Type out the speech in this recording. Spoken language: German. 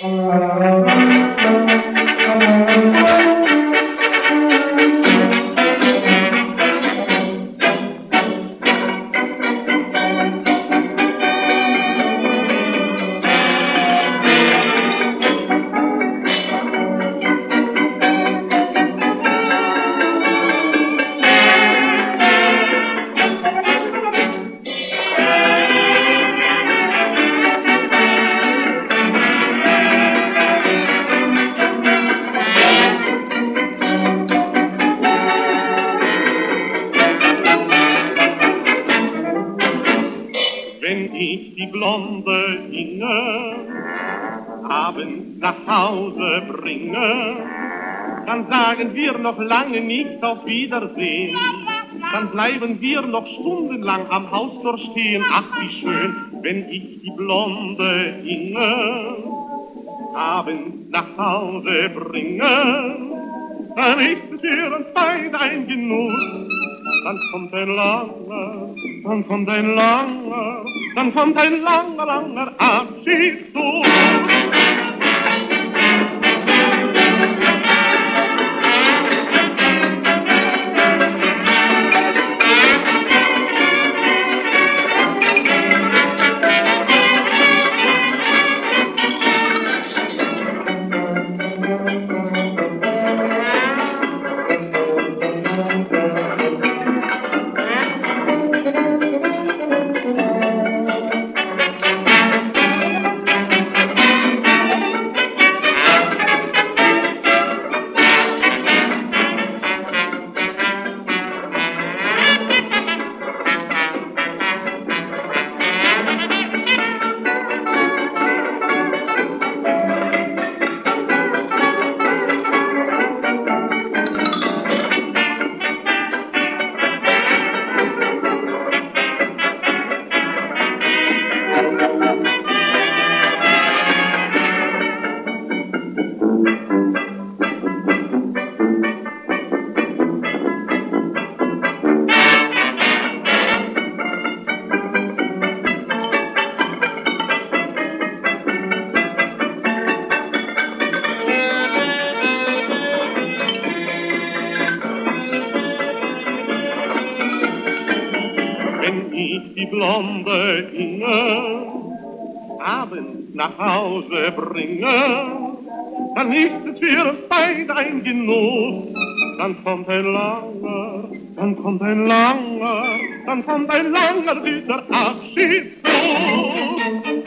Wenn ich die blonde Inge abends nach Hause bringe, dann sagen wir noch lange nicht auf Wiedersehen. Dann bleiben wir noch stundenlang am Haustor stehen. Ach, wie schön, wenn ich die blonde Inge abends nach Hause bringe, dann ist es für uns beide ein Genuss. Dann kommt ein langer, dann kommt ein langer, dann kommt ein langer, langer Abschiedskuss. Wenn ich die blonde Inge abends nach Hause bringe, dann ist es für uns beide ein Genuss. Dann kommt ein langer, dann kommt ein langer, dann kommt ein langer, dieser Abschiedskuss.